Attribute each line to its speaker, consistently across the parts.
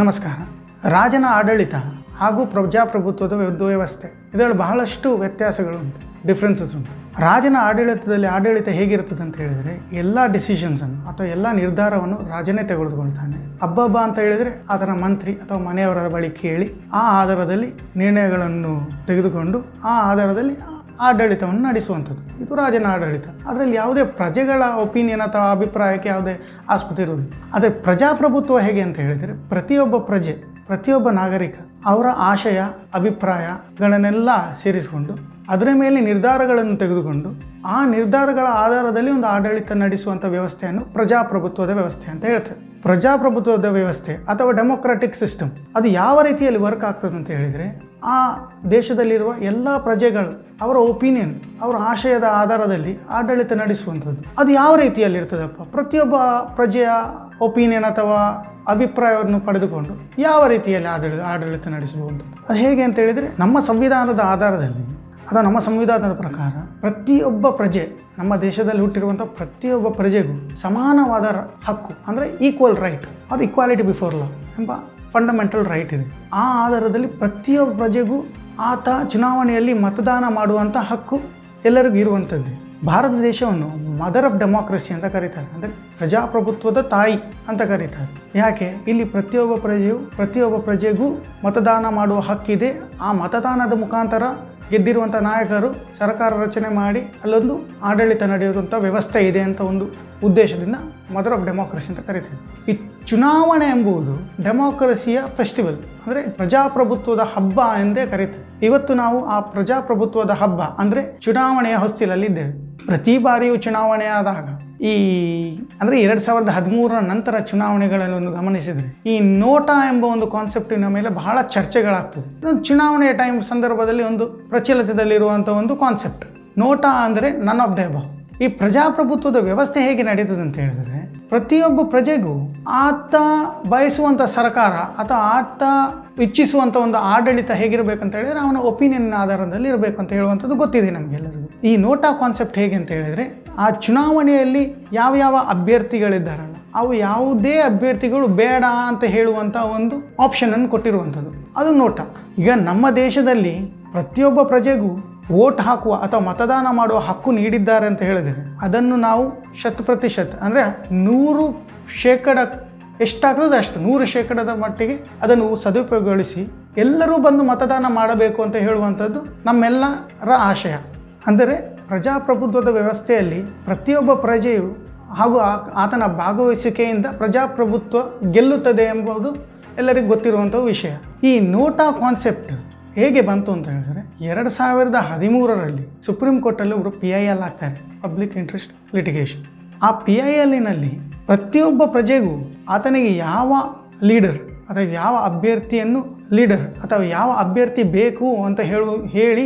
Speaker 1: ನಮಸ್ಕಾರ. ರಾಜನ ಆಡಳಿತ ಹಾಗೂ ಪ್ರಜಾಪ್ರಭುತ್ವದ ವ್ಯವಸ್ಥೆ ಇದರಲ್ಲಿ ಬಹಳಷ್ಟು ವ್ಯತ್ಯಾಸಗಳುಂಟು, ಡಿಫ್ರೆನ್ಸಸ್ ಉಂಟು. ರಾಜನ ಆಡಳಿತದಲ್ಲಿ ಆಡಳಿತ ಹೇಗಿರ್ತದೆ ಅಂತ ಹೇಳಿದರೆ ಎಲ್ಲ ಡಿಸಿಷನ್ಸನ್ನು ಅಥವಾ ಎಲ್ಲ ನಿರ್ಧಾರವನ್ನು ರಾಜನೇ ತೆಗೆದುಕೊಳ್ತಾನೆ. ಹಬ್ಬ ಅಂತ ಹೇಳಿದರೆ ಆತನ ಮಂತ್ರಿ ಅಥವಾ ಮನೆಯವರ ಬಳಿ ಕೇಳಿ ಆ ಆಧಾರದಲ್ಲಿ ನಿರ್ಣಯಗಳನ್ನು ತೆಗೆದುಕೊಂಡು ಆ ಆಧಾರದಲ್ಲಿ ಆಡಳಿತವನ್ನು ನಡೆಸುವಂಥದ್ದು. ಇದು ರಾಜನ ಆಡಳಿತ. ಅದರಲ್ಲಿ ಯಾವುದೇ ಪ್ರಜೆಗಳ ಒಪಿನಿಯನ್ ಅಥವಾ ಅಭಿಪ್ರಾಯಕ್ಕೆ ಯಾವುದೇ ಆಸ್ಪತ್ರೆ ಇರುವುದಿಲ್ಲ. ಆದರೆ ಪ್ರಜಾಪ್ರಭುತ್ವ ಹೇಗೆ ಅಂತ ಹೇಳಿದರೆ ಪ್ರತಿಯೊಬ್ಬ ಪ್ರಜೆ, ಪ್ರತಿಯೊಬ್ಬ ನಾಗರಿಕ ಅವರ ಆಶಯ ಅಭಿಪ್ರಾಯಗಳನ್ನೆಲ್ಲ ಸೇರಿಸಿಕೊಂಡು ಅದರ ಮೇಲೆ ನಿರ್ಧಾರಗಳನ್ನು ತೆಗೆದುಕೊಂಡು ಆ ನಿರ್ಧಾರಗಳ ಆಧಾರದಲ್ಲಿ ಒಂದು ಆಡಳಿತ ನಡೆಸುವಂಥ ವ್ಯವಸ್ಥೆಯನ್ನು ಪ್ರಜಾಪ್ರಭುತ್ವದ ವ್ಯವಸ್ಥೆ ಅಂತ ಹೇಳ್ತಾರೆ. ಪ್ರಜಾಪ್ರಭುತ್ವದ ವ್ಯವಸ್ಥೆ ಅಥವಾ ಡೆಮೊಕ್ರಾಟಿಕ್ ಸಿಸ್ಟಮ್ ಅದು ಯಾವ ರೀತಿಯಲ್ಲಿ ವರ್ಕ್ ಆಗ್ತದೆ ಅಂತ ಹೇಳಿದರೆ ಆ ದೇಶದಲ್ಲಿರುವ ಎಲ್ಲ ಪ್ರಜೆಗಳು ಅವರ ಒಪಿನಿಯನ್, ಅವರ ಆಶಯದ ಆಧಾರದಲ್ಲಿ ಆಡಳಿತ ನಡೆಸುವಂಥದ್ದು. ಅದು ಯಾವ ರೀತಿಯಲ್ಲಿ ಇರ್ತದಪ್ಪ? ಪ್ರತಿಯೊಬ್ಬ ಪ್ರಜೆಯ ಒಪಿನಿಯನ್ ಅಥವಾ ಅಭಿಪ್ರಾಯವನ್ನು ಪಡೆದುಕೊಂಡು ಯಾವ ರೀತಿಯಲ್ಲಿ ಆಡಳಿತ ನಡೆಸಬಹುದಂಥದ್ದು. ಅದು ಹೇಗೆ ಅಂತ ಹೇಳಿದರೆ ನಮ್ಮ ಸಂವಿಧಾನದ ಆಧಾರದಲ್ಲಿ ಅಥವಾ ನಮ್ಮ ಸಂವಿಧಾನದ ಪ್ರಕಾರ ಪ್ರತಿಯೊಬ್ಬ ಪ್ರಜೆ, ನಮ್ಮ ದೇಶದಲ್ಲಿ ಹುಟ್ಟಿರುವಂಥ ಪ್ರತಿಯೊಬ್ಬ ಪ್ರಜೆಗೂ ಸಮಾನವಾದ ಹಕ್ಕು ಅಂದರೆ equal right or equality before law ಎಂಬ ಫಂಡಮೆಂಟಲ್ ರೈಟ್ ಇದೆ. ಆ ಆಧಾರದಲ್ಲಿ ಪ್ರತಿಯೊಬ್ಬ ಪ್ರಜೆಗೂ ಆತ ಚುನಾವಣೆಯಲ್ಲಿ ಮತದಾನ ಮಾಡುವಂಥ ಹಕ್ಕು ಎಲ್ಲರಿಗೂ ಇರುವಂಥದ್ದೇ. ಭಾರತ ದೇಶವನ್ನು ಮದರ್ ಆಫ್ ಡೆಮಾಕ್ರಸಿ ಅಂತ ಕರೀತಾರೆ, ಅಂದರೆ ಪ್ರಜಾಪ್ರಭುತ್ವದ ತಾಯಿ ಅಂತ ಕರೀತಾರೆ. ಯಾಕೆ? ಇಲ್ಲಿ ಪ್ರತಿಯೊಬ್ಬ ಪ್ರಜೆಗೂ ಮತದಾನ ಮಾಡುವ ಹಕ್ಕಿದೆ. ಆ ಮತದಾನದ ಮುಖಾಂತರ ಗೆದ್ದಿರುವಂಥ ನಾಯಕರು ಸರ್ಕಾರ ರಚನೆ ಮಾಡಿ ಅಲ್ಲೊಂದು ಆಡಳಿತ ನಡೆಯುವಂಥ ವ್ಯವಸ್ಥೆ ಇದೆ ಅಂತ ಒಂದು ಉದ್ದೇಶದಿಂದ ಮದರ್ ಆಫ್ ಡೆಮಾಕ್ರಸಿ ಅಂತ ಕರೀತಾರೆ. ಈ ಚುನಾವಣೆ ಎಂಬುದು ಡೆಮಾಕ್ರಸಿಯ ಫೆಸ್ಟಿವಲ್, ಅಂದರೆ ಪ್ರಜಾಪ್ರಭುತ್ವದ ಹಬ್ಬ ಎಂದೇ ಕರೀತಾರೆ. ಇವತ್ತು ನಾವು ಆ ಪ್ರಜಾಪ್ರಭುತ್ವದ ಹಬ್ಬ ಅಂದರೆ ಚುನಾವಣೆಯ ಹೊಸ್ತಿಲಲ್ಲಿದ್ದೇವೆ. ಪ್ರತಿ ಬಾರಿಯೂ ಚುನಾವಣೆ ಆದಾಗ ಅಂದರೆ 2013 ನಂತರ ಚುನಾವಣೆಗಳನ್ನು ಗಮನಿಸಿದರೆ ಈ ನೋಟಾ ಎಂಬ ಒಂದು ಕಾನ್ಸೆಪ್ಟಿನ ಮೇಲೆ ಬಹಳ ಚರ್ಚೆಗಳಾಗ್ತದೆ. ಚುನಾವಣೆಯ ಸಂದರ್ಭದಲ್ಲಿ ಒಂದು ಪ್ರಚಲಿತದಲ್ಲಿರುವಂಥ ಒಂದು ಕಾನ್ಸೆಪ್ಟ್ ನೋಟಾ ಅಂದರೆ ನನ್ ಆಫ್ ದ ಅಬವ್. ಈ ಪ್ರಜಾಪ್ರಭುತ್ವದ ವ್ಯವಸ್ಥೆ ಹೇಗೆ ನಡೀತದೆ ಅಂತ ಹೇಳಿದರೆ ಪ್ರತಿಯೊಬ್ಬ ಪ್ರಜೆಗೂ ಆತ ಬಯಸುವಂಥ ಸರ್ಕಾರ ಅಥವಾ ಆತ ಇಚ್ಛಿಸುವಂಥ ಒಂದು ಆಡಳಿತ ಹೇಗಿರಬೇಕಂತ ಹೇಳಿದರೆ ಅವನ ಒಪಿನಿಯನ್ ಆಧಾರದಲ್ಲಿ ಇರಬೇಕು ಅಂತ ಹೇಳುವಂಥದ್ದು ಗೊತ್ತಿದೆ ನಮಗೆಲ್ಲರಿಗೂ. ಈ ನೋಟಾ ಕಾನ್ಸೆಪ್ಟ್ ಹೇಗೆ ಅಂತ ಹೇಳಿದರೆ ಆ ಚುನಾವಣೆಯಲ್ಲಿ ಯಾವ ಅಭ್ಯರ್ಥಿಗಳಿದ್ದಾರಲ್ಲ ಅವು ಯಾವುದೇ ಅಭ್ಯರ್ಥಿಗಳು ಬೇಡ ಅಂತ ಹೇಳುವಂಥ ಒಂದು ಆಪ್ಷನನ್ನು ಕೊಟ್ಟಿರುವಂಥದ್ದು, ಅದು ನೋಟಾ. ಈಗ ನಮ್ಮ ದೇಶದಲ್ಲಿ ಪ್ರತಿಯೊಬ್ಬ ಪ್ರಜೆಗೂ ವೋಟ್ ಹಾಕುವ ಅಥವಾ ಮತದಾನ ಮಾಡುವ ಹಕ್ಕು ನೀಡಿದ್ದಾರೆ ಅಂತ ಹೇಳಿದರೆ ಅದನ್ನು ನಾವು 100% ಅಂದರೆ 100% ಎಷ್ಟಾಗ್ತದೆ ಅಷ್ಟು 100% ಮಟ್ಟಿಗೆ ಅದನ್ನು ಸದುಪಯೋಗಗೊಳಿಸಿ ಎಲ್ಲರೂ ಬಂದು ಮತದಾನ ಮಾಡಬೇಕು ಅಂತ ಹೇಳುವಂಥದ್ದು ನಮ್ಮೆಲ್ಲರ ಆಶಯ. ಅಂದರೆ ಪ್ರಜಾಪ್ರಭುತ್ವದ ವ್ಯವಸ್ಥೆಯಲ್ಲಿ ಪ್ರತಿಯೊಬ್ಬ ಪ್ರಜೆಯು ಹಾಗೂ ಆತನ ಭಾಗವಹಿಸುವಿಕೆಯಿಂದ ಪ್ರಜಾಪ್ರಭುತ್ವ ಗೆಲ್ಲುತ್ತದೆ ಎಂಬುದು ಎಲ್ಲರಿಗೂ ಗೊತ್ತಿರುವಂಥ ವಿಷಯ. ಈ ನೋಟಾ ಕಾನ್ಸೆಪ್ಟ್ ಹೇಗೆ ಬಂತು ಅಂತ ಹೇಳಿದರೆ 2013ರಲ್ಲಿ ಸುಪ್ರೀಂ ಕೋರ್ಟಲ್ಲಿ ಒಬ್ಬರು PIL ಆಗ್ತಾರೆ, ಪಬ್ಲಿಕ್ ಇಂಟ್ರೆಸ್ಟ್ ಲಿಟಿಗೇಷನ್. ಆ PILನಲ್ಲಿ ಪ್ರತಿಯೊಬ್ಬ ಪ್ರಜೆಗೂ ಆತನಿಗೆ ಯಾವ ಲೀಡರ್ ಅಥವಾ ಯಾವ ಅಭ್ಯರ್ಥಿಯನ್ನು ಲೀಡರ್ ಅಥವಾ ಯಾವ ಅಭ್ಯರ್ಥಿ ಬೇಕು ಅಂತ ಹೇಳಿ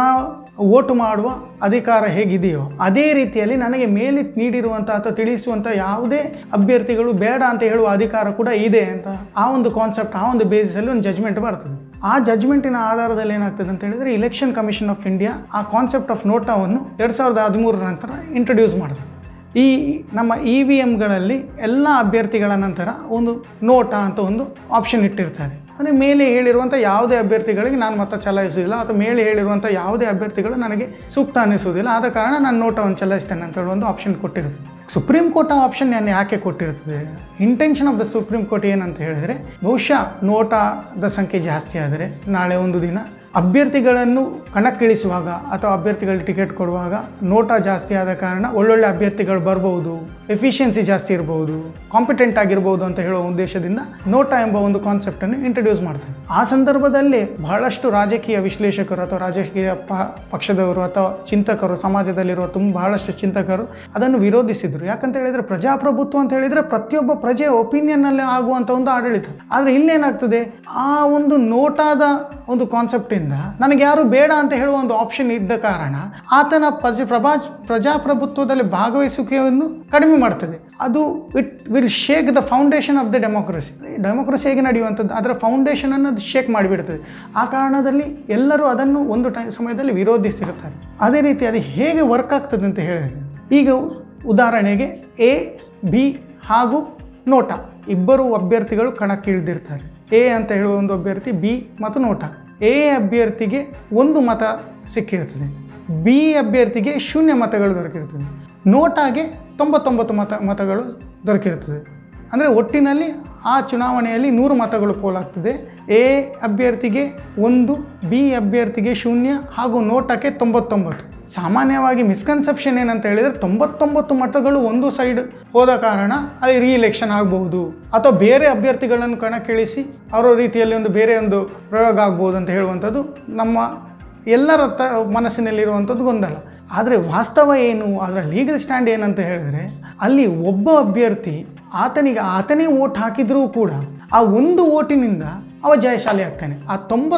Speaker 1: ವೋಟು ಮಾಡುವ ಅಧಿಕಾರ ಹೇಗಿದೆಯೋ ಅದೇ ರೀತಿಯಲ್ಲಿ ನನಗೆ ಮೇಲೆ ನೀಡಿರುವಂಥ ಅಥವಾ ತಿಳಿಸುವಂಥ ಯಾವುದೇ ಅಭ್ಯರ್ಥಿಗಳು ಬೇಡ ಅಂತ ಹೇಳುವ ಅಧಿಕಾರ ಕೂಡ ಇದೆ ಅಂತ ಆ ಒಂದು ಕಾನ್ಸೆಪ್ಟ್, ಆ ಒಂದು ಬೇಸಿಸಲ್ಲಿ ಒಂದು ಜಜ್ಮೆಂಟ್ ಬರ್ತದೆ. ಆ ಜಜ್ಮೆಂಟಿನ ಆಧಾರದಲ್ಲಿ ಏನಾಗ್ತದೆ ಅಂತ ಹೇಳಿದರೆ ಎಲೆಕ್ಷನ್ ಕಮಿಷನ್ ಆಫ್ ಇಂಡಿಯಾ ಆ ಕಾನ್ಸೆಪ್ಟ್ ಆಫ್ ನೋಟಾವನ್ನು 2013 ನಂತರ ಇಂಟ್ರೊಡ್ಯೂಸ್ ಮಾಡಿದೆ. ಈ ನಮ್ಮ EVMಗಳಲ್ಲಿ ಎಲ್ಲ ಅಭ್ಯರ್ಥಿಗಳ ನಂತರ ಒಂದು ನೋಟಾ ಅಂತ ಒಂದು ಆಪ್ಷನ್ ಇಟ್ಟಿರ್ತಾರೆ. ಅಂದರೆ ಮೇಲೆ ಹೇಳಿರುವಂಥ ಯಾವುದೇ ಅಭ್ಯರ್ಥಿಗಳಿಗೆ ನಾನು ಮತ ಚಲಾಯಿಸುವುದಿಲ್ಲ ಅಥವಾ ಮೇಲೆ ಹೇಳಿರುವಂಥ ಯಾವುದೇ ಅಭ್ಯರ್ಥಿಗಳು ನನಗೆ ಸೂಕ್ತ ಅನ್ನಿಸುವುದಿಲ್ಲ, ಆದ ಕಾರಣ ನಾನು ನೋಟವನ್ನು ಚಲಾಯಿಸ್ತೇನೆ ಅಂತ ಹೇಳಿ ಒಂದು ಆಪ್ಷನ್ ಕೊಟ್ಟಿರ್ತದೆ. ಸುಪ್ರೀಂ ಕೋರ್ಟ್ ಆ ಆಪ್ಷನ್ ಯಾಕೆ ಕೊಟ್ಟಿರ್ತದೆ? Intention of the supreme court ಏನಂತ ಹೇಳಿದರೆ ಬಹುಶಃ ನೋಟಾದ ಸಂಖ್ಯೆ ಜಾಸ್ತಿ ಆದರೆ ನಾಳೆ ಒಂದು ದಿನ ಅಭ್ಯರ್ಥಿಗಳನ್ನು ಕಣಕ್ಕಿಳಿಸುವಾಗ ಅಥವಾ ಅಭ್ಯರ್ಥಿಗಳಿಗೆ ಟಿಕೆಟ್ ಕೊಡುವಾಗ ನೋಟಾ ಜಾಸ್ತಿ ಆದ ಕಾರಣ ಒಳ್ಳೊಳ್ಳೆ ಅಭ್ಯರ್ಥಿಗಳು ಬರ್ಬೋದು, ಎಫಿಷಿಯನ್ಸಿ ಜಾಸ್ತಿ ಇರ್ಬೋದು, ಕಾಂಪಿಟೆಂಟ್ ಆಗಿರ್ಬೋದು ಅಂತ ಹೇಳುವ ಉದ್ದೇಶದಿಂದ ನೋಟಾ ಎಂಬ ಒಂದು ಕಾನ್ಸೆಪ್ಟನ್ನು ಇಂಟ್ರೊಡ್ಯೂಸ್ ಮಾಡ್ತಾರೆ. ಆ ಸಂದರ್ಭದಲ್ಲಿ ಬಹಳಷ್ಟು ರಾಜಕೀಯ ವಿಶ್ಲೇಷಕರು ಅಥವಾ ರಾಜಕೀಯ ಪಕ್ಷದವರು ಅಥವಾ ಚಿಂತಕರು, ಸಮಾಜದಲ್ಲಿರುವ ಬಹಳಷ್ಟು ಚಿಂತಕರು ಅದನ್ನು ವಿರೋಧಿಸಿದರು. ಯಾಕಂತ ಹೇಳಿದರೆ ಪ್ರಜಾಪ್ರಭುತ್ವ ಅಂತ ಹೇಳಿದರೆ ಪ್ರತಿಯೊಬ್ಬ ಪ್ರಜೆಯ ಒಪಿನಿಯನ್ನಲ್ಲಿ ಆಗುವಂಥ ಒಂದು ಆಡಳಿತ. ಆದರೆ ಇಲ್ಲೇನಾಗ್ತದೆ, ಆ ಒಂದು ನೋಟಾದ ಒಂದು ಕಾನ್ಸೆಪ್ಟಿಂದ ನನಗೆ ಯಾರು ಬೇಡ ಅಂತ ಹೇಳುವ ಒಂದು ಆಪ್ಷನ್ ಇದ್ದ ಕಾರಣ ಆತನ ಪ್ರಜಾಪ್ರಭುತ್ವದಲ್ಲಿ ಭಾಗವಹಿಸುವಿಕೆಯನ್ನು ಕಡಿಮೆ ಮಾಡ್ತದೆ. ಅದು it will shake the foundation of the democracy ಹೇಗೆ ನಡೆಯುವಂಥದ್ದು ಅದರ ಫೌಂಡೇಶನನ್ನು ಅದು ಶೇಕ್ ಮಾಡಿಬಿಡ್ತದೆ. ಆ ಕಾರಣದಲ್ಲಿ ಎಲ್ಲರೂ ಅದನ್ನು ಒಂದು ಸಮಯದಲ್ಲಿ ವಿರೋಧಿಸಿರುತ್ತಾರೆ. ಅದೇ ರೀತಿ ಅದು ಹೇಗೆ ವರ್ಕ್ ಆಗ್ತದೆ ಅಂತ ಹೇಳಿದರೆ ಈಗ ಉದಾಹರಣೆಗೆ A, B ಹಾಗೂ ನೋಟಾ ಇಬ್ಬರು ಅಭ್ಯರ್ಥಿಗಳು ಕಣಕ್ಕಿಳಿದಿರ್ತಾರೆ. ಎ ಅಂತ ಹೇಳುವ ಒಂದು ಅಭ್ಯರ್ಥಿ, ಬಿ ಮತ್ತು ನೋಟಾ. ಎ ಅಭ್ಯರ್ಥಿಗೆ 1 ಮತ ಸಿಕ್ಕಿರ್ತದೆ, ಬಿ ಅಭ್ಯರ್ಥಿಗೆ 0 ಮತಗಳು ದೊರಕಿರ್ತದೆ, ನೋಟಾಗೆ 99 ಮತಗಳು ದೊರಕಿರ್ತದೆ. ಅಂದರೆ ಒಟ್ಟಿನಲ್ಲಿ ಆ ಚುನಾವಣೆಯಲ್ಲಿ 100 ಮತಗಳು ಪೋಲಾಗ್ತದೆ. ಎ ಅಭ್ಯರ್ಥಿಗೆ 1, ಬಿ ಅಭ್ಯರ್ಥಿಗೆ 0 ಹಾಗೂ ನೋಟಕ್ಕೆ 99. ಸಾಮಾನ್ಯವಾಗಿ ಮಿಸ್ಕನ್ಸೆಪ್ಷನ್ ಏನಂತ ಹೇಳಿದರೆ 99 ಮತಗಳು ಒಂದು ಸೈಡ್ ಹೋದ ಕಾರಣ ಅಲ್ಲಿ ರೀಎಲೆಕ್ಷನ್ ಆಗಬಹುದು ಅಥವಾ ಬೇರೆ ಅಭ್ಯರ್ಥಿಗಳನ್ನು ಕಣಕ್ಕಿಳಿಸಿ ಅವರ ರೀತಿಯಲ್ಲಿ ಒಂದು ಬೇರೆ ಒಂದು ಪ್ರಯೋಗ ಆಗ್ಬೋದು ಅಂತ ಹೇಳುವಂಥದ್ದು ನಮ್ಮ ಎಲ್ಲರ ಮನಸ್ಸಿನಲ್ಲಿರುವಂಥದ್ದು ಗೊಂದಲ. ಆದರೆ ವಾಸ್ತವ ಏನು, ಅದರ ಲೀಗಲ್ ಸ್ಟ್ಯಾಂಡ್ ಏನಂತ ಹೇಳಿದರೆ ಅಲ್ಲಿ ಒಬ್ಬ ಅಭ್ಯರ್ಥಿ ಆತನೇ ವೋಟ್ ಹಾಕಿದರೂ ಕೂಡ ಆ 1 ವೋಟಿನಿಂದ ಅವ ಜಯಶಾಲಿ ಆಗ್ತಾನೆ. ಆ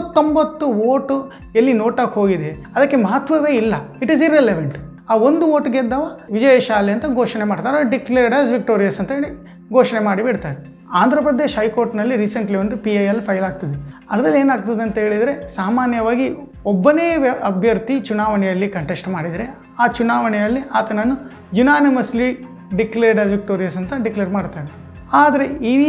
Speaker 1: 99 ವೋಟು ಎಲ್ಲಿ ನೋಟಕ್ಕೆ ಹೋಗಿದೆ ಅದಕ್ಕೆ ಮಹತ್ವವೇ ಇಲ್ಲ, ಇಟ್ ಈಸ್ ಇರ್ರೆಲೆವೆಂಟ್. ಆ 1 ವೋಟ್ ಗೆದ್ದವ ವಿಜಯಶಾಲಿ ಅಂತ ಘೋಷಣೆ ಮಾಡ್ತಾರೆ, ಡಿಕ್ಲೇರ್ಡ್ ಆಸ್ ವಿಕ್ಟೋರಿಯಸ್ ಅಂತ ಹೇಳಿ ಘೋಷಣೆ ಮಾಡಿ ಬಿಡ್ತಾರೆ. ಆಂಧ್ರ ಪ್ರದೇಶ್ ಹೈಕೋರ್ಟ್ನಲ್ಲಿ ರೀಸೆಂಟ್ಲಿ ಒಂದು PIL ಫೈಲ್ ಆಗ್ತದೆ. ಅದರಲ್ಲಿ ಏನಾಗ್ತದೆ ಅಂತ ಹೇಳಿದರೆ ಸಾಮಾನ್ಯವಾಗಿ ಒಬ್ಬನೇ ಅಭ್ಯರ್ಥಿ ಚುನಾವಣೆಯಲ್ಲಿ ಕಂಟೆಸ್ಟ್ ಮಾಡಿದರೆ ಆ ಚುನಾವಣೆಯಲ್ಲಿ ಆತನನ್ನು ಯುನಾನಿಮಸ್ಲಿ ಡಿಕ್ಲೇರ್ಡ್ ಆಸ್ ವಿಕ್ಟೋರಿಯಸ್ ಅಂತ ಡಿಕ್ಲೇರ್ ಮಾಡ್ತಾರೆ. ಆದರೆ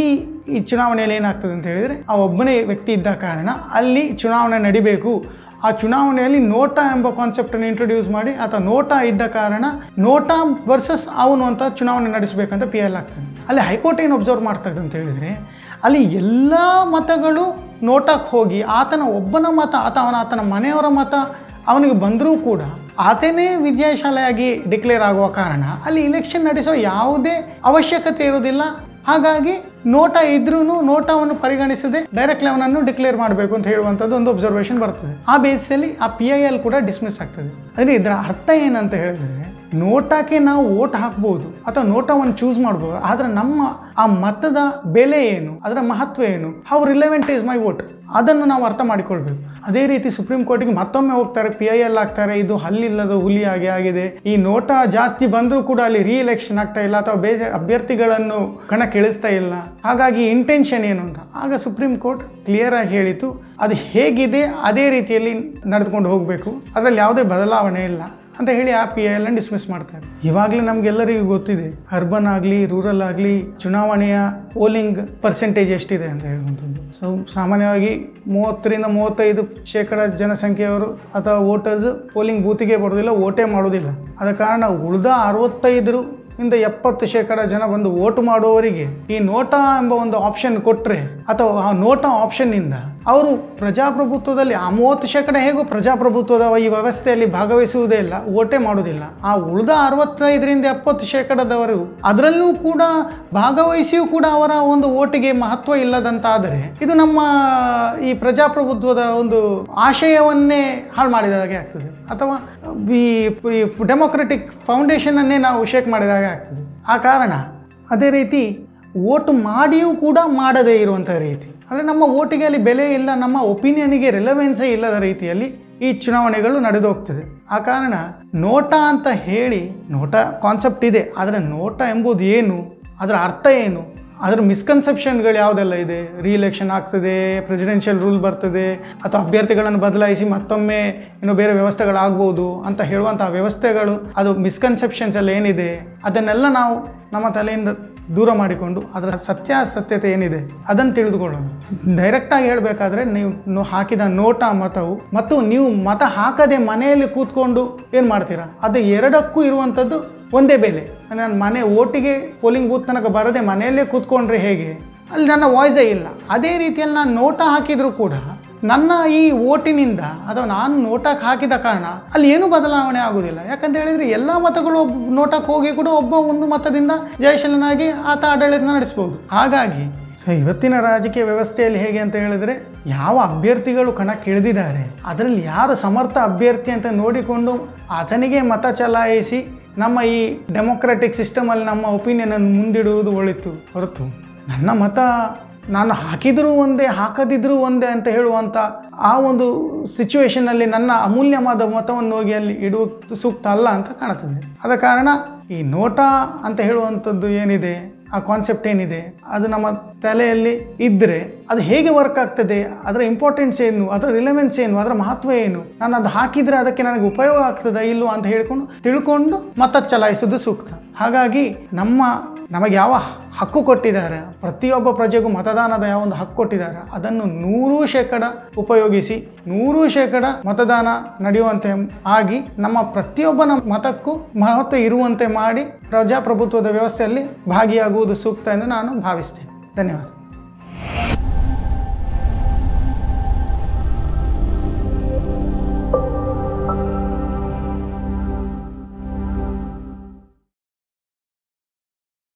Speaker 1: ಈ ಚುನಾವಣೆಯಲ್ಲಿ ಏನಾಗ್ತದೆ ಅಂತ ಹೇಳಿದರೆ ಆ ಒಬ್ಬನೇ ವ್ಯಕ್ತಿ ಇದ್ದ ಕಾರಣ ಅಲ್ಲಿ ಚುನಾವಣೆ ನಡಿಬೇಕು. ಆ ಚುನಾವಣೆಯಲ್ಲಿ ನೋಟಾ ಎಂಬ ಕಾನ್ಸೆಪ್ಟನ್ನು ಇಂಟ್ರೊಡ್ಯೂಸ್ ಮಾಡಿ ಆತ ನೋಟಾ ಇದ್ದ ಕಾರಣ ನೋಟಾ ವರ್ಸಸ್ ಅವನು ಅಂತ ಚುನಾವಣೆ ನಡೆಸಬೇಕಂತ PIL ಆಗ್ತದೆ. ಅಲ್ಲಿ ಹೈಕೋರ್ಟ್ ಏನು ಅಬ್ಸರ್ವ್ ಮಾಡ್ತದೆ ಅಂತ ಹೇಳಿದರೆ ಅಲ್ಲಿ ಎಲ್ಲ ಮತಗಳು ನೋಟಾಕ್ಕೆ ಹೋಗಿ ಆತನ ಒಬ್ಬನ ಮತ ಅಥವಾ ಆತನ ಮನೆಯವರ ಮತ ಅವನಿಗೆ ಬಂದರೂ ಕೂಡ ಆತನೇ ವಿಜಯಶಾಲಿಯಾಗಿ ಡಿಕ್ಲೇರ್ ಆಗುವ ಕಾರಣ ಅಲ್ಲಿ ಇಲೆಕ್ಷನ್ ನಡೆಸೋ ಯಾವುದೇ ಅವಶ್ಯಕತೆ ಇರೋದಿಲ್ಲ. ಹಾಗಾಗಿ ನೋಟಾ ಇದ್ರೂ ನೋಟಾವನ್ನು ಪರಿಗಣಿಸದೆ ಡೈರೆಕ್ಟ್ಲಿ ಅವನನ್ನು ಡಿಕ್ಲೇರ್ ಮಾಡಬೇಕು ಅಂತ ಹೇಳುವಂಥದ್ದು ಒಂದು ಅಬ್ಸರ್ವೇಷನ್ ಬರ್ತದೆ. ಆ ಬೇಸಲ್ಲಿ ಆ PIL ಕೂಡ ಡಿಸ್ಮಿಸ್ ಆಗ್ತದೆ. ಅಂದರೆ ಇದರ ಅರ್ಥ ಏನಂತ ಹೇಳಿದರೆ ನೋಟಾಕ್ಕೆ ನಾವು ವೋಟ್ ಹಾಕ್ಬೋದು ಅಥವಾ ನೋಟಾವನ್ನು ಚೂಸ್ ಮಾಡ್ಬೋದು, ಆದರೆ ನಮ್ಮ ಆ ಮತದ ಬೆಲೆ ಏನು, ಅದರ ಮಹತ್ವ ಏನು, how relevant is my vote, ಅದನ್ನು ನಾವು ಅರ್ಥ ಮಾಡಿಕೊಳ್ಬೇಕು. ಅದೇ ರೀತಿ ಸುಪ್ರೀಂ ಕೋರ್ಟಿಗೆ ಮತ್ತೊಮ್ಮೆ ಹೋಗ್ತಾರೆ, PIL ಆಗ್ತಾರೆ, ಇದು ಹಲ್ಲಿಲ್ಲದ ಹುಲಿ ಆಗಿ ಆಗಿದೆ, ಈ ನೋಟಾ ಜಾಸ್ತಿ ಬಂದರೂ ಕೂಡ ಅಲ್ಲಿ ರೀಎಲೆಕ್ಷನ್ ಆಗ್ತಾ ಇಲ್ಲ ಅಥವಾ ಬೇರೆ ಅಭ್ಯರ್ಥಿಗಳನ್ನು ಕಣಕ್ಕಿಳಿಸ್ತಾ ಇಲ್ಲ, ಹಾಗಾಗಿ ಇಂಟೆನ್ಷನ್ ಏನು ಅಂತ. ಆಗ ಸುಪ್ರೀಂ ಕೋರ್ಟ್ ಕ್ಲಿಯರ್ ಆಗಿ ಹೇಳಿತು, ಅದು ಹೇಗಿದೆ ಅದೇ ರೀತಿಯಲ್ಲಿ ನಡೆದುಕೊಂಡು ಹೋಗಬೇಕು, ಅದರಲ್ಲಿ ಯಾವುದೇ ಬದಲಾವಣೆ ಇಲ್ಲ ಅಂತ ಹೇಳಿ ಆ PIL ಅನ್ನು ಡಿಸ್ಮಿಸ್ ಮಾಡ್ತಾರೆ. ಇವಾಗಲೇ ನಮಗೆಲ್ಲರಿಗೂ ಗೊತ್ತಿದೆ ಅರ್ಬನ್ ಆಗಲಿ ರೂರಲ್ ಆಗಲಿ ಚುನಾವಣೆಯ ಪೋಲಿಂಗ್ ಪರ್ಸೆಂಟೇಜ್ ಎಷ್ಟಿದೆ ಅಂತ ಹೇಳುವಂಥದ್ದು. ಸೊ ಸಾಮಾನ್ಯವಾಗಿ 30-35% ಜನಸಂಖ್ಯೆಯವರು ಅಥವಾ ವೋಟರ್ಸ್ ಪೋಲಿಂಗ್ ಬೂತಿಗೆ ಬರೋದಿಲ್ಲ, ವೋಟೇ ಮಾಡೋದಿಲ್ಲ. ಆದ ಕಾರಣ ಉಳಿದ 65-70% ಜನ ಬಂದು ವೋಟ್ ಮಾಡುವವರಿಗೆ ಈ ನೋಟಾ ಎಂಬ ಒಂದು ಆಪ್ಷನ್ ಕೊಟ್ಟರೆ ಅಥವಾ ಆ ನೋಟಾ ಆಪ್ಷನ್ನಿಂದ ಅವರು ಪ್ರಜಾಪ್ರಭುತ್ವದಲ್ಲಿ 30% ಹೇಗೂ ಪ್ರಜಾಪ್ರಭುತ್ವದ ಈ ವ್ಯವಸ್ಥೆಯಲ್ಲಿ ಭಾಗವಹಿಸುವುದೇ ಇಲ್ಲ, ವೋಟೇ ಮಾಡೋದಿಲ್ಲ. ಆ ಉಳಿದ 65-70%ದವರು ಅದರಲ್ಲೂ ಕೂಡ ಭಾಗವಹಿಸಿಯೂ ಕೂಡ ಅವರ ಒಂದು ವೋಟಿಗೆ ಮಹತ್ವ ಇಲ್ಲದಂತಾದರೆ ಇದು ನಮ್ಮ ಈ ಪ್ರಜಾಪ್ರಭುತ್ವದ ಒಂದು ಆಶಯವನ್ನೇ ಹಾಳು ಮಾಡಿದ ಹಾಗೆ ಆಗ್ತದೆ, ಅಥವಾ ಈ ಡೆಮೊಕ್ರೆಟಿಕ್ ಫೌಂಡೇಶನನ್ನೇ ನಾವು ಶೇಕ್ ಮಾಡಿದ ಹಾಗೆ ಆಗ್ತದೆ. ಆ ಕಾರಣ ಅದೇ ರೀತಿ ವೋಟ್ ಮಾಡಿಯೂ ಕೂಡ ಮಾಡದೇ ಇರುವಂಥ ರೀತಿ, ಅಂದರೆ ನಮ್ಮ ವೋಟಿಗೆ ಅಲ್ಲಿ ಬೆಲೆ ಇಲ್ಲ, ನಮ್ಮ ಒಪಿನಿಯನ್ಗೆ ರಿಲೆವೆನ್ಸೇ ಇಲ್ಲದ ರೀತಿಯಲ್ಲಿ ಈ ಚುನಾವಣೆಗಳು ನಡೆದು ಹೋಗ್ತದೆ. ಆ ಕಾರಣ ನೋಟಾ ಅಂತ ಹೇಳಿ ನೋಟಾ ಕಾನ್ಸೆಪ್ಟ್ ಇದೆ, ಆದರೆ ನೋಟಾ ಎಂಬುದು ಏನು, ಅದರ ಅರ್ಥ ಏನು, ಅದರ ಮಿಸ್ಕನ್ಸೆಪ್ಷನ್ಗಳು ಯಾವುದೆಲ್ಲ ಇದೆ, ರೀಎಲೆಕ್ಷನ್ ಆಗ್ತದೆ, ಪ್ರೆಸಿಡೆನ್ಷಿಯಲ್ ರೂಲ್ ಬರ್ತದೆ ಅಥವಾ ಅಭ್ಯರ್ಥಿಗಳನ್ನು ಬದಲಾಯಿಸಿ ಮತ್ತೊಮ್ಮೆ ಇನ್ನೂ ಬೇರೆ ವ್ಯವಸ್ಥೆಗಳಾಗ್ಬೋದು ಅಂತ ಹೇಳುವಂಥ ವ್ಯವಸ್ಥೆಗಳು, ಅದು ಮಿಸ್ಕನ್ಸೆಪ್ಷನ್ಸ್ ಎಲ್ಲ ಏನಿದೆ ಅದನ್ನೆಲ್ಲ ನಾವು ನಮ್ಮ ತಲೆಯಿಂದ ದೂರ ಮಾಡಿಕೊಂಡು ಅದರ ಸತ್ಯಾಸತ್ಯತೆ ಏನಿದೆ ಅದನ್ನು ತಿಳಿದುಕೊಳ್ಳೋಣ. ಡೈರೆಕ್ಟಾಗಿ ಹೇಳಬೇಕಾದ್ರೆ ನೀವು ಹಾಕಿದ ನೋಟಾ ಮತವು ಮತ್ತು ನೀವು ಮತ ಹಾಕದೆ ಮನೆಯಲ್ಲಿ ಕೂತ್ಕೊಂಡು ಏನು ಮಾಡ್ತೀರಾ, ಅದು ಎರಡಕ್ಕೂ ಇರುವಂಥದ್ದು ಒಂದೇ ಬೆಲೆ. ಅಂದರೆ ನನ್ನ ಮನೆ ಓಟಿಗೆ ಪೋಲಿಂಗ್ ಬೂತ್ ತನಕ ಬರದೆ ಮನೆಯಲ್ಲೇ ಕೂತ್ಕೊಂಡ್ರೆ ಹೇಗೆ, ಅಲ್ಲಿ ನನ್ನ ವಾಯ್ಸೇ ಇಲ್ಲ. ಅದೇ ರೀತಿಯಲ್ಲಿ ನಾನು ನೋಟಾ ಹಾಕಿದರೂ ಕೂಡ ನನ್ನ ಈ ಓಟಿನಿಂದ ಅಥವಾ ನಾನು ನೋಟಾಕ್ಕೆ ಹಾಕಿದ ಕಾರಣ ಅಲ್ಲಿ ಏನೂ ಬದಲಾವಣೆ ಆಗೋದಿಲ್ಲ. ಯಾಕಂತ ಹೇಳಿದರೆ ಎಲ್ಲ ಮತಗಳು ನೋಟಾಕ್ಕೆ ಹೋಗಿ ಕೂಡ ಒಂದು ಮತದಿಂದ ಜಯಶಾಲಿನಾಗಿ ಆತ ಆಡಳಿತ ನಡೆಸ್ಬೋದು. ಹಾಗಾಗಿ ಇವತ್ತಿನ ರಾಜಕೀಯ ವ್ಯವಸ್ಥೆಯಲ್ಲಿ ಹೇಗೆ ಅಂತ ಹೇಳಿದರೆ ಯಾವ ಅಭ್ಯರ್ಥಿಗಳು ಕಣಕ್ಕಿಳಿದಿದ್ದಾರೆ ಅದರಲ್ಲಿ ಯಾರು ಸಮರ್ಥ ಅಭ್ಯರ್ಥಿ ಅಂತ ನೋಡಿಕೊಂಡು ಆತನಿಗೆ ಮತ ಚಲಾಯಿಸಿ ನಮ್ಮ ಈ ಡೆಮೊಕ್ರೆಟಿಕ್ ಸಿಸ್ಟಮಲ್ಲಿ ನಮ್ಮ ಒಪಿನಿಯನನ್ನು ಮುಂದಿಡುವುದು ಒಳಿತು ಹೊರತು ನನ್ನ ಮತ ನಾನು ಹಾಕಿದರೂ ಒಂದೇ ಹಾಕದಿದ್ರೂ ಒಂದೇ ಅಂತ ಹೇಳುವಂಥ ಆ ಒಂದು ಸಿಚುವೇಷನಲ್ಲಿ ನನ್ನ ಅಮೂಲ್ಯವಾದ ಮತವನ್ನು ಹೋಗಿ ಅಲ್ಲಿ ಇಡುವುದು ಸೂಕ್ತ ಅಲ್ಲ ಅಂತ ಕಾಣ್ತದೆ. ಆದ ಕಾರಣ ಈ ನೋಟಾ ಅಂತ ಹೇಳುವಂಥದ್ದು ಏನಿದೆ, ಆ ಕಾನ್ಸೆಪ್ಟ್ ಏನಿದೆ, ಅದು ನಮ್ಮ ತಲೆಯಲ್ಲಿ ಇದ್ದರೆ ಅದು ಹೇಗೆ ವರ್ಕ್ ಆಗ್ತದೆ, ಅದರ ಇಂಪಾರ್ಟೆನ್ಸ್ ಏನು, ಅದರ ರಿಲೆವೆನ್ಸ್ ಏನು, ಅದರ ಮಹತ್ವ ಏನು, ನಾನು ಅದು ಹಾಕಿದರೆ ಅದಕ್ಕೆ ನನಗೆ ಉಪಯೋಗ ಆಗ್ತದೆ ಇಲ್ಲೋ ಅಂತ ತಿಳ್ಕೊಂಡು ಮತ ಚಲಾಯಿಸೋದು ಸೂಕ್ತ. ಹಾಗಾಗಿ ನಮಗೆ ಯಾವ ಹಕ್ಕು ಕೊಟ್ಟಿದ್ದಾರೆ, ಪ್ರತಿಯೊಬ್ಬ ಪ್ರಜೆಗೂ ಮತದಾನದ ಯಾವೊಂದು ಹಕ್ಕು ಕೊಟ್ಟಿದ್ದಾರೆ ಅದನ್ನು 100% ಉಪಯೋಗಿಸಿ 100% ಮತದಾನ ನಡೆಯುವಂತೆ ಆಗಿ ನಮ್ಮ ಪ್ರತಿಯೊಬ್ಬನ ಮತಕ್ಕೂ ಮಹತ್ವ ಇರುವಂತೆ ಮಾಡಿ ಪ್ರಜಾಪ್ರಭುತ್ವದ ವ್ಯವಸ್ಥೆಯಲ್ಲಿ ಭಾಗಿಯಾಗುವುದು ಸೂಕ್ತ ಎಂದು ನಾನು ಭಾವಿಸ್ತೇನೆ. ಧನ್ಯವಾದ.